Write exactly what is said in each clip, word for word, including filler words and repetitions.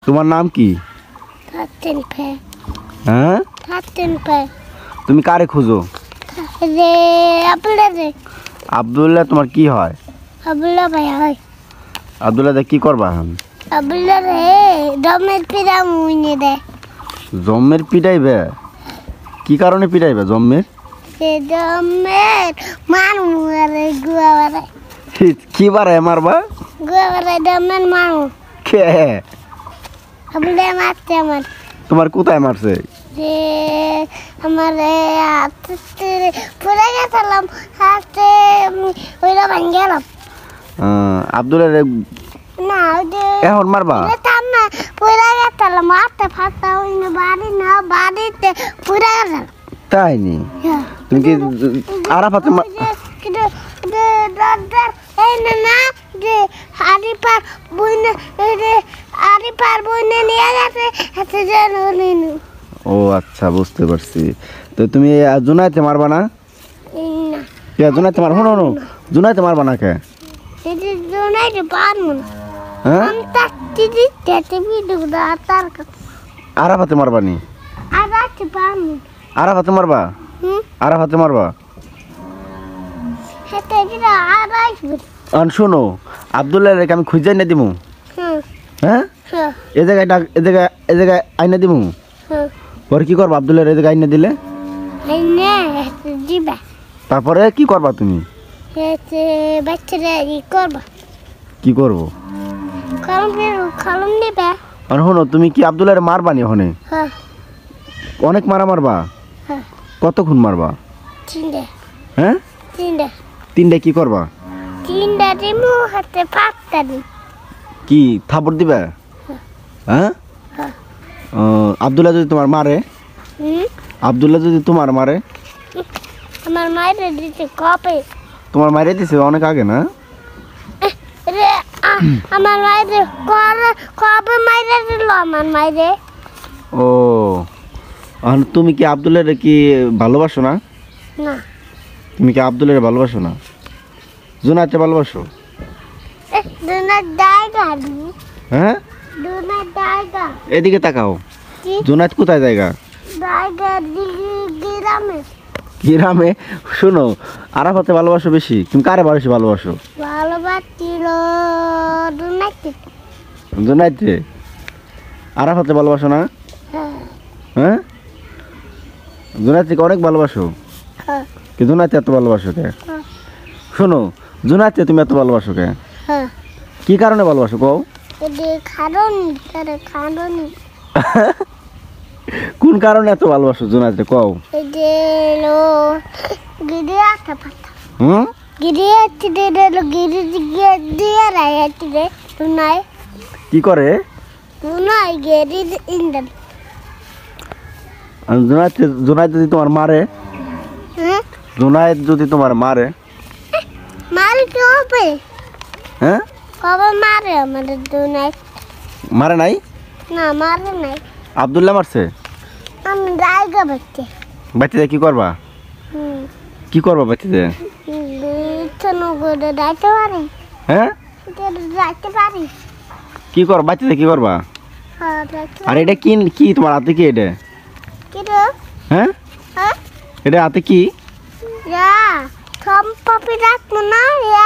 তোমার নাম কি? ফাতেন ভাই। হ্যাঁ ফাতেন ভাই। তুমি কারে খুঁজো? রে আব্দুল্লাহ রে। আব্দুল্লাহ তোমার কি হয়? আব্দুল্লাহ ভাই হয়। আব্দুল্লাহ দে কি করবা এখন? আব্দুল্লাহ রে দমের পিড়া মুইনে দে। জম্মের পিটাইবে? কি কারণে পিটাইবে জম্মের? সে দমের মারু মারে গুয়া মারে। কি বারে মারবা? গুয়া মারে দমের মারু। কে? আব্দুল্লাহ মারতে আমার। তোমার কোথায় মারছে? যে আমার হাতে পড়ে গেছিলাম হাতে ওইটা ভাঙে গেলাম। আব্দুল্লাহ না ওই যে এখন মারবা? তার না পড়ে গেছিলাম হাতে ফাটা হইনি বাড়ি না বাড়িতে পড়ে গেছিলাম। তাই নি? তুমি কি আরাফাতে এই না না যে হাড়ি পার বইনে এই যে হাড়ি পার বইনে নিয়ে গেছে হাতে যেন নিনু। ও আচ্ছা বুঝতে পারছি। তো তুমি জুনাইতে মারবা না? না কে জুনাইতে মার? শোনো জুনাইতে মারবা না কে? এই যে জুনাইতে পারবো না। হ্যাঁ আমি তার দিদি তেতে বিদুক দা তার আরাফাতে মারবা নি? আর রাখতে পারবো। আরাফাতে মারবা? হুম আরাফাতে মারবা? হাতে দিদা আর আসবে। আন শোনো আব্দুল্লাহ রেখে আমি খুঁজে না দিমু। হুম হ্যাঁ হুম এ জায়গায় ডাক এ জায়গায় এ জায়গায় আইনা দিমু। হুম পরে কি করবা আব্দুল্লাহ এ জায়গায় আইনা দিলে? এই নে হাতে দিবা। তারপরে কি করবা তুমি? হাতে বাচ্চারা ই করবা। কি করবো? কলম ফেরু কলম নিবা। আর শোনো তুমি কি আব্দুল্লাহ মারবা নি ওখানে? হ্যাঁ অনেক মারা মারবা? হ্যাঁ কতক্ষণ মারবা? তিনটা হ্যাঁ তিনটা তিনটা কি করবা? তিনটা দিমু হাতে পাঁচটা দিম। কি থাপড় দিবে? হ্যাঁ হ্যাঁ আব্দুল্লাহ যদি তোমার মারে? হুম আব্দুল্লাহ যদি তোমার মারে? আমার মায়ের দিতে কপে। তোমার মারে দিছে অনেক আগে না? রে আমার মায়ের কবে কবে মাইরে দিল আমার মায়েরে। ও আর তুমি কি আব্দুল্লাহ কি ভালোবাসো না? না তুমি কি আব্দুল্লাহ ভালোবাসো না? জুনাইতে ভালোবাসো? দুনা জায়গা হ্যাঁ দুনা জায়গা এদিকে তাকাও। কি জুনাইত কোথায় জায়গা? জায়গা দিঘি গ্রামে। গ্রামে? শোনো আরাফাতে ভালোবাসো বেশি? তুমি কারে বেশি ভালোবাসো? ভালোবাসছিল দুনাইতে। জুনাইতে? আরাফাতে ভালোবাসো না? হ্যাঁ হ্যাঁ জুনাইতে অনেক ভালোবাসো হ্যাঁ কি জুনাইতে এত ভালোবাসো কে? হ্যাঁ শোনো জুনাইতে তুমি এত ভালোবাসো কে? হ্যাঁ কি কারণে ভালোবাসো কও? এদের খারনি তারে খারনি। কোন কারণে এত ভালোবাসো জুনাইতে কও? এদের লো গিরে আটা পাতা হুম গিরে আটি দে লো গিরে গিয়ে দিয়ে রাইটি দে তুনাই কি করে? তুনাই গিরে ইন্দান। জুনাইতে জুনাইতে যদি তোমার মারে? হ্যাঁ জুনাইত যদি তোমার মারে? মারি কি হবে? হ্যাঁ কবে মারে আমাদের দুনাই? মারে নাই? না মারে নাই। আব্দুল্লাহ মারছে? আমি জায়গা বাচ্চা। বাচ্চাদের কি করবা? হুম কি করবা বাচ্চাদের? বিছানো করে যাইতে পারি। হ্যাঁ যাইতে পারি। কি কর বাচ্চাদের কি করবা? হ্যাঁ যাইতে আর এটা কি কি তোমার হাতে কি এটা? কি রে? হ্যাঁ হ্যাঁ এটা হাতে কি? যা সম্পপি রাখবো না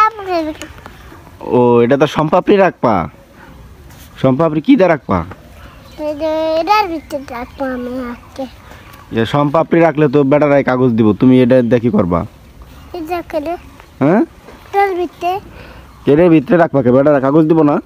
ও এটা তো সম্পাপড়ি রাখবা। সম্পাপড়ি কি দিয়ে রাখবা? এটার ভিতরে রাখবো আমি আজকে। সম্পাপড়ি রাখলে তো বেটারাই কাগজ দিব, তুমি এটা দেখি করবা? এটা করে হ্যাঁ এটার ভিতরে এর ভিতরে রাখবা কে? বেটারা কাগজ দিব না?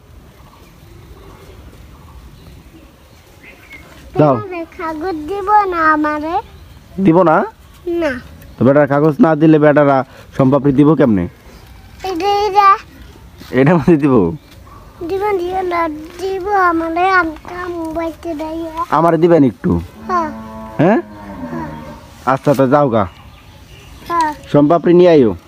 দাও কাগজ দিব না আমারে। দিব না? না তো বেটারা কাগজ না দিলে বেটারা সম্পাপড়ি দিব কেমনে? এটা এটা এটা মধ্যে দিব? দিব দিও না দিব আমারে আমটা মোবাইলতে দেয়। আমার দিবেন একটু? হ্যাঁ হ্যাঁ হ্যাঁ আচ্ছা তো যাও গা, হ্যাঁ সম্পাপড়ি নিয়ে আইও।